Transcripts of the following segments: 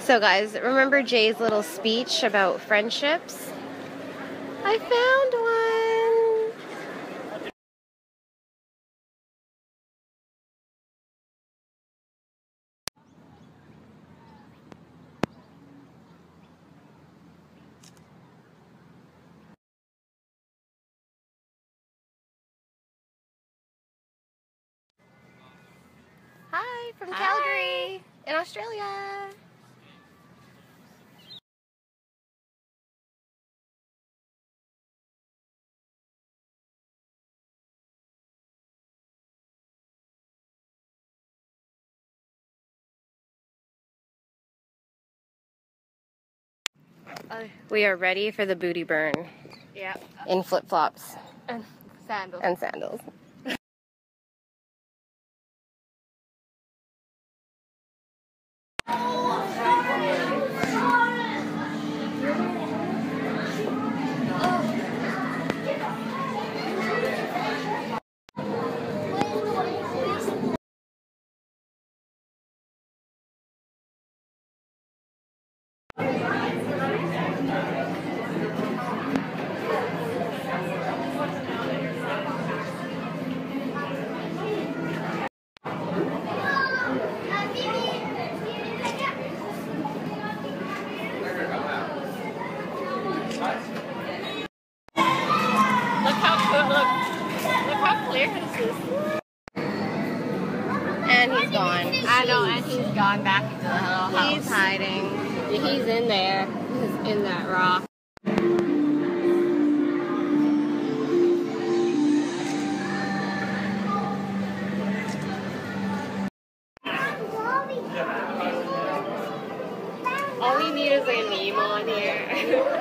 So guys, remember Jay's little speech about friendships? I found one! Hi, from Calgary, in Australia. We are ready for the booty burn. Yeah. In flip-flops. And sandals. And sandals. Look how clear this is. And he's gone. I know, and he's gone back into the little house. He's hiding. He's in there. He's in that rock. All we need is a Nemo in here.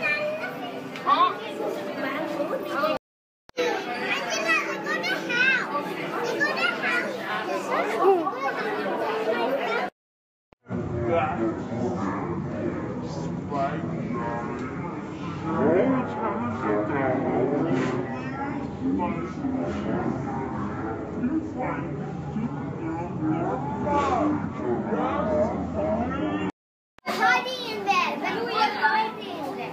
Hiding in there. When we are hiding in there.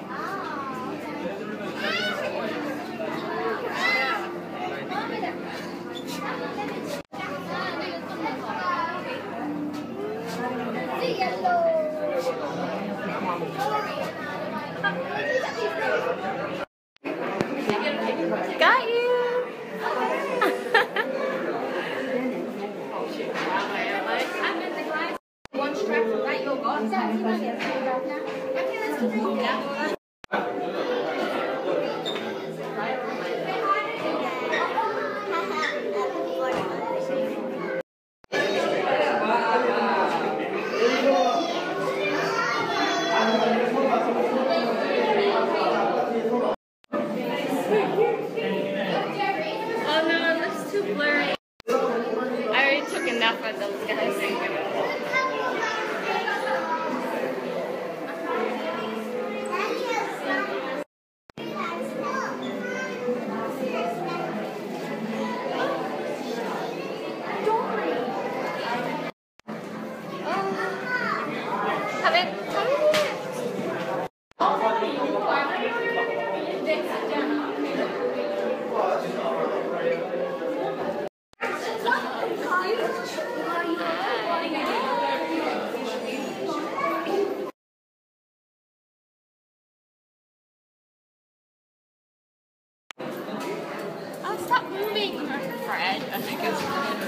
Got you! One strap from right, you're gone. Oh no, this is too blurry. I already took enough of those guys. Oh, stop moving, Fred. I think it's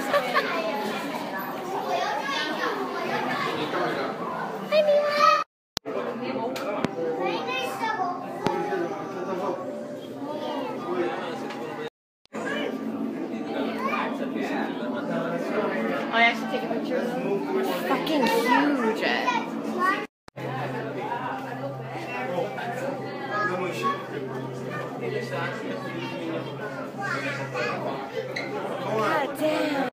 Oh, I actually take a picture of them. Fucking huge. God damn.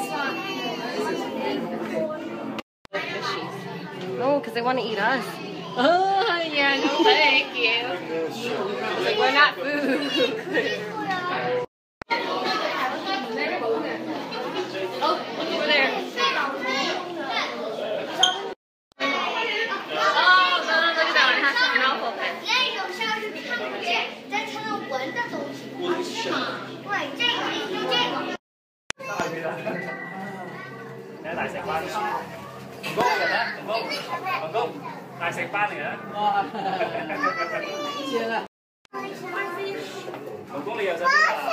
No, because they want to eat us. Oh, yeah, no thank you. Like, we're not food. Oh, look over there. Oh, look at that one. It has some mouth open. 那种像是看不见，但才能闻的东西。是吗？对，这个就这个。 Để lại sạc ban nữa. Thành công rồi đó, thành công. Lại sạc ban nữa. Thành công bây giờ sao?